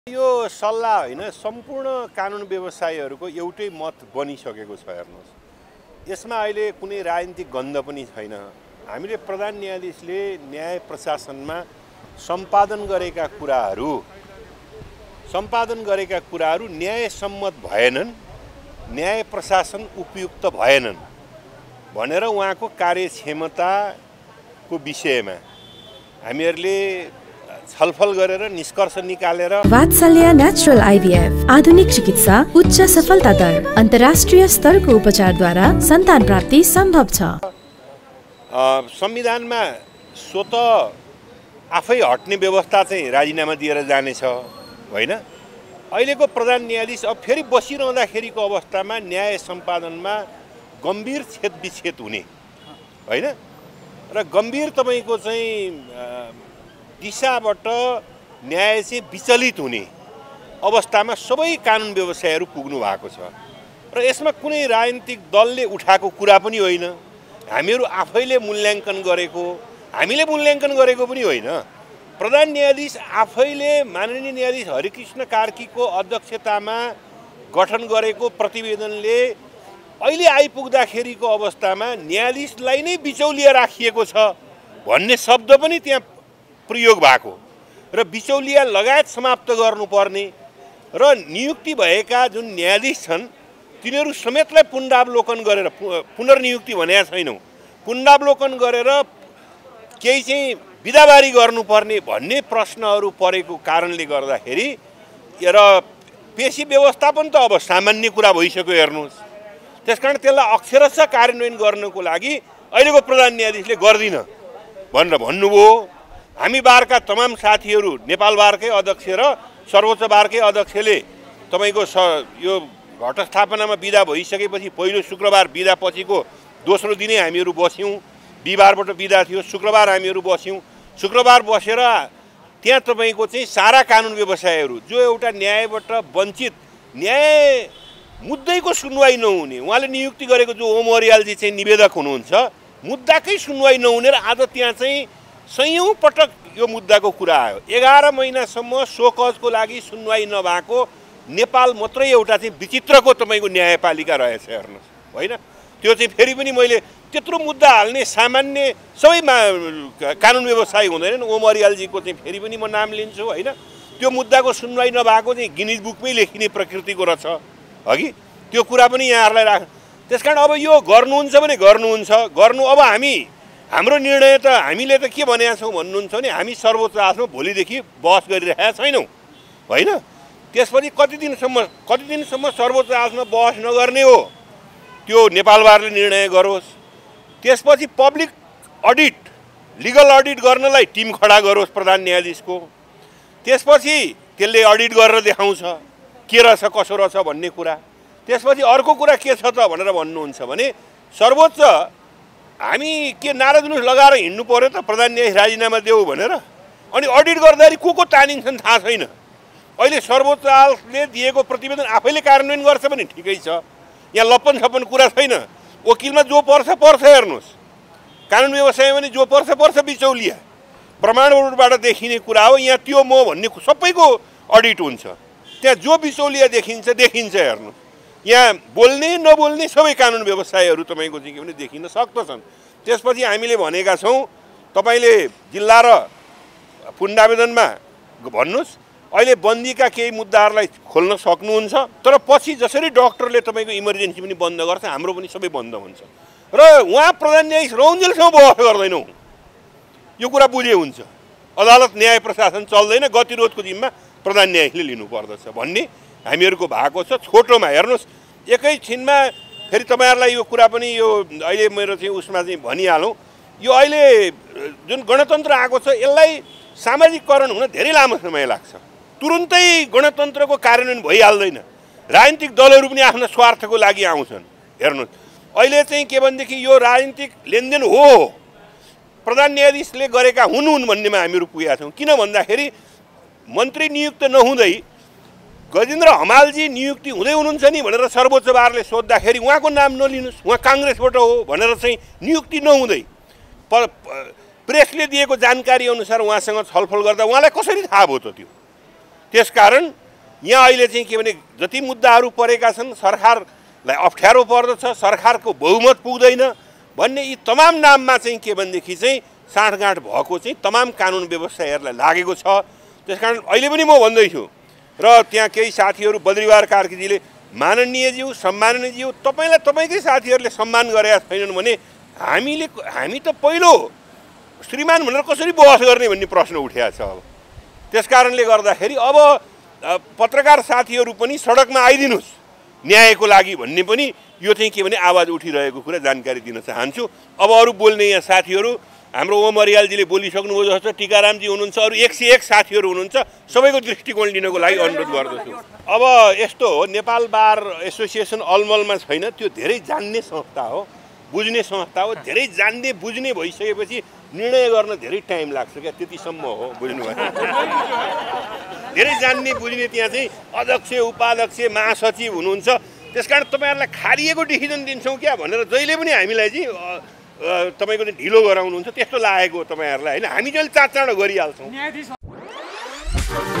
यो सल्लाह होइन सम्पूर्ण कानुन व्यवसायीहरूको एउटै मत बनिसकेको छ। हेर्नुहोस्, यसमा अहिले कुनै राजनीतिक गन्ध पनि छैन। हामीले प्रधान न्यायाधीशले न्याय प्रशासनमा सम्पादन गरेका कुराहरू न्यायसम्मत भएनन्, न्याय प्रशासन उपयुक्त भएनन् भनेर उहाँको कार्यक्षमताको विषयमा हामीहरूले छलफल गरेर निष्कर्ष निकालेर वात्सल्य नेचुरल आइभीएफ आधुनिक चिकित्सा, उच्च सफलता दर, अन्तर्राष्ट्रिय स्तरको उपचारद्वारा सन्तान प्राप्ति सम्भव छ। संविधानमा स्वत आफै हट्ने व्यवस्था चाहिँ राजीनामा दिएर जानेछ होइन। अहिलेको प्रधान न्यायाधीश अब फेरि बसिरहँदाखेरिको अवस्थामा न्याय सम्पादनमा गम्भीर छेदविच्छेद हुने होइन र गम्भीर तपाईँको चाहिँ दिशाबाट न्याय चाहिँ विचलित हुने अवस्थामा सबै कानुन व्यवसायीहरू पुग्नु भएको छ र यसमा कुनै राजनीतिक दलले उठाएको कुरा पनि होइन, हामीहरू आफैले मूल्याङ्कन गरेको पनि होइन। प्रधान न्यायाधीश आफैले माननीय न्यायाधीश हरिकृष्ण कार्कीको अध्यक्षतामा गठन गरेको प्रतिवेदनले अहिले आइपुग्दाखेरिको अवस्थामा न्यायाधीशलाई नै बिचौलिया राखिएको छ भन्ने शब्द पनि त्यहाँ प्रयोग भएको र बिचौलिया लगायत समाप्त गर्नुपर्ने र नियुक्ति भएका जुन न्यायाधीश छन् तिनीहरू समेतलाई पुनरावलोकन गरेर पुनर्नियुक्ति भनेका छैनौँ, पुनरावलोकन गरेर केही चाहिँ बिदाबारी गर्नुपर्ने भन्ने प्रश्नहरू परेको कारणले गर्दाखेरि र पेशी व्यवस्थापन त अब सामान्य कुरा भइसक्यो। हेर्नुहोस्, त्यसकारण त्यसलाई अक्षरशः कार्यान्वयन गर्नको लागि अहिलेको प्रधान न्यायाधीशले गर्दिन भनेर भन्नुभयो। हामी बारका तमाम साथीहरू, नेपाल बारकै अध्यक्ष र सर्वोच्च बारकै अध्यक्षले तपाईँको यो घटस्थापनामा बिदा भइसकेपछि पहिलो शुक्रबार बिदा पछिको दोस्रो दिनै हामीहरू बस्यौँ। बिहिबारबाट बिदा थियो, शुक्रबार हामीहरू बस्यौँ। शुक्रबार बसेर त्यहाँ तपाईँको चाहिँ सारा कानुन व्यवसायीहरू जो एउटा न्यायबाट वञ्चित, न्याय मुद्दैको सुनवाई नहुने, उहाँले नियुक्ति गरेको जो ओम अरियालजी चाहिँ निवेदक हुनुहुन्छ, मुद्दाकै सुनवाई नहुने र आज त्यहाँ चाहिँ सयौं पटक यो मुद्दाको कुरा आयो। 11 महिनासम्म सोकजको लागि सुनवाई नभएको नेपाल मात्रै एउटा चाहिँ विचित्रको तपाईँको न्यायपालिका रहेछ। हेर्नुहोस् होइन, त्यो चाहिँ फेरि पनि मैले त्यत्रो मुद्दा हाल्ने सामान्य सबै कानुन व्यवसायी हुँदैनन्। ओम अरियालजीको चाहिँ फेरि पनि म नाम लिन्छु होइन। त्यो मुद्दाको सुनवाई नभएको चाहिँ गिनिज बुकमै लेखिने प्रकृतिको रहेछ अघि, त्यो कुरा पनि यहाँहरूलाई राख। त्यसकारण अब यो गर्नुहुन्छ भने गर्नुहुन्छ, गर्नु। अब हाम्रो निर्णय त हामीले त के भनेका छौँ भन्नुहुन्छ भने हामी सर्वोच्च अदालतमा भोलिदेखि बहस गरिरहेका छैनौँ होइन। त्यसपछि कति दिनसम्म सर्वोच्च अदालतमा बहस नगर्ने हो त्यो नेपाल बारले निर्णय गरोस्। त्यसपछि पब्लिक अडिट, लिगल अडिट गर्नलाई टिम खडा गरोस् प्रधान न्यायाधीशको। त्यसपछि त्यसले अडिट गरेर देखाउँछ के रहेछ कसो रहेछ भन्ने कुरा। त्यसपछि अर्को कुरा के छ त भनेर भन्नुहुन्छ भने सर्वोच्च हामी के नारा जुलुस लगाएर हिँड्नु पर्यो त प्रधान न्यायाधीश राजीनामा देऊ भनेर। अनि अडिट गर्दाखेरि को तानिन्छन् थाहा छैन। अहिले सर्वोच्च अदालतले दिएको प्रतिवेदन आफैले कार्यान्वयन गर्छ भने ठिकै छ, यहाँ लप्पन छप्पन कुरा छैन। वकिलमा जो पर्छ हेर्नुहोस्, कानुन व्यवसायमा पनि जो पर्छ बिचौलिया प्रमाणबाट देखिने कुरा हो। यहाँ त्यो म भन्ने सबैको अडिट हुन्छ, त्यहाँ जो बिचौलिया देखिन्छ हेर्नुहोस्। यहाँ बोल्ने नबोल्ने सबै कानुन व्यवसायीहरू तपाईँको चाहिँ के भने देखिन सक्दछन्। त्यसपछि हामीले भनेका छौँ तपाईँले जिल्ला र पुनरावेदनमा भन्नुहोस्, अहिले बन्दीका केही मुद्दाहरूलाई खोल्न सक्नुहुन्छ, तर पछि जसरी डक्टरले तपाईँको इमर्जेन्सी पनि बन्द गर्छ हाम्रो पनि सबै बन्द हुन्छ र उहाँ प्रधान न्यायाधीश रहन्जेलसम्म बहस गर्दैनौँ। यो कुरा बुझे हुन्छ। अदालत न्याय प्रशासन चल्दैन, गतिरोधको जिम्मा प्रधान न्यायाधीशले लिनुपर्दछ भन्ने हामीहरूको भएको छ। छोटोमा हेर्नुहोस्, एकैछिनमा फेरि तपाईँहरूलाई यो कुरा पनि यो अहिले मेरो चाहिँ उसमा चाहिँ भनिहालौँ। यो अहिले जुन गणतन्त्र आएको छ यसलाई सामाजिकरण हुन धेरै लामो समय लाग्छ। तुरुन्तै गणतन्त्रको कार्यान्वयन भइहाल्दैन। राजनीतिक दलहरू पनि आफ्नो स्वार्थको लागि आउँछन्। हेर्नुहोस्, अहिले चाहिँ के भनेदेखि यो राजनीतिक लेनदेन हो, प्रधान न्यायाधीशले गरेका हुन् भन्नेमा हामीहरू पुगेका छौँ। किन भन्दाखेरि मन्त्री नियुक्त नहुँदै गजेन्द्र हमालजी नियुक्ति हुँदै हुनुहुन्छ नि भनेर सर्वोच्च बारले सोद्धाखेरि उहाँको नाम नलिनुहोस्, उहाँ काङ्ग्रेसबाट हो भनेर चाहिँ नियुक्ति नहुँदै प्रेसले दिएको जानकारी अनुसार उहाँसँग छलफल गर्दा उहाँलाई कसरी थाहा भयो त? त्यसकारण यहाँ अहिले चाहिँ के भने जति मुद्दाहरू परेका छन् सरकारलाई अप्ठ्यारो पर्दछ, सरकारको बहुमत पुग्दैन भन्ने यी तमाम नाममा चाहिँ के भनेदेखि चाहिँ साँठगाँठ भएको चाहिँ तमाम कानुन व्यवस्थाहरूलाई लागेको छ। त्यसकारण अहिले पनि म भन्दैछु र त्यहाँ केही साथीहरू बद्रीवार कार्कीजीले माननीयज्यू सम्माननीयज्यू तपाईँलाई तपाईँकै साथीहरूले सम्मान गरेका छैनन् भने हामी त पहिलो श्रीमान भनेर कसरी बहस गर्ने भन्ने प्रश्न उठेको छ। अब त्यसकारणले गर्दाखेरि अब पत्रकार साथीहरू पनि सडकमा आइदिनुहोस् न्यायको लागि भन्ने पनि यो चाहिँ के भने आवाज उठिरहेको कुरा जानकारी दिन चाहन्छु। अब अरू बोल्ने यहाँ साथीहरू हाम्रो ओम अरियालजीले बोलिसक्नुभयो जस्तो टीकारामजी हुनुहुन्छ, अरू 101 साथीहरू हुनुहुन्छ, सबैको दृष्टिकोण लिनको लागि अनुरोध गर्दछु। अब यस्तो हो, नेपाल बार एसोसिएसन अलमलमा छैन, त्यो धेरै जान्ने संस्था हो, बुझ्ने संस्था हो। धेरै जान्ने बुझ्ने भइसकेपछि निर्णय गर्न धेरै टाइम लाग्छ क्या, त्यतिसम्म हो, बुझ्नुभयो। धेरै जान्ने बुझ्ने त्यहाँ चाहिँ अध्यक्ष उपाध्यक्ष महासचिव हुनुहुन्छ। त्यसकारण तपाईँहरूलाई खारिएको डिसिजन दिन्छौँ क्या भनेर जहिले पनि हामीलाई चाहिँ तपाईँको ढिलो गराउनुहुन्छ त्यस्तो लागेको तपाईँहरूलाई होइन। हामी जहिले चाँडो गरिहाल्छौँ।